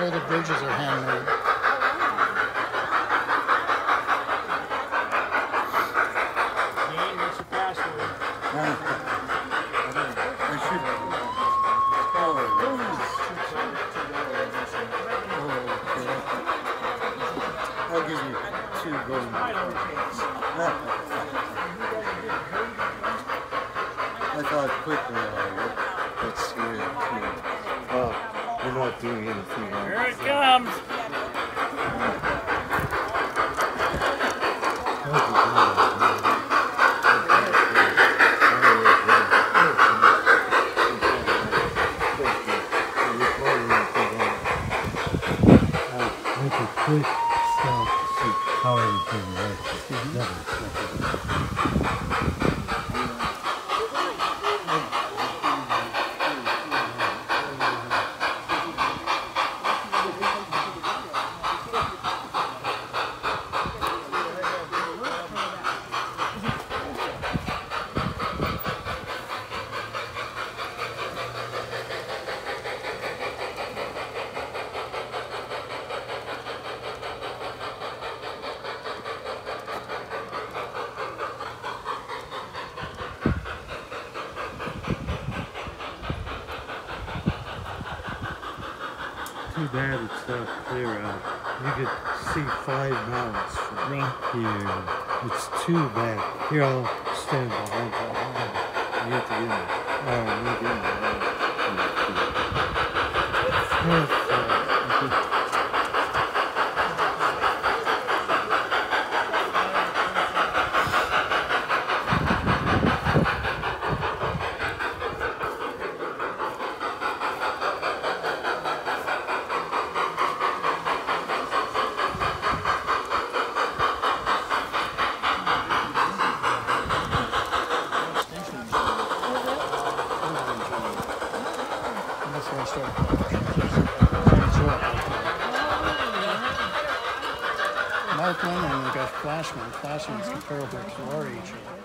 All the bridges are handmade. Jane, what's your password? I'll give you 2 golden. I thought quickly let's see it. Oh, we're not doing anything. Here it comes! Make a quick stop to see how everything works. Too bad it's not clear out. You could see 5 mountains from here. It's too bad. Here, I'll stand behind that. You have to get in there. Oh, you get in there. Wilken and we've got Flashman. Flashman's comparable to our age.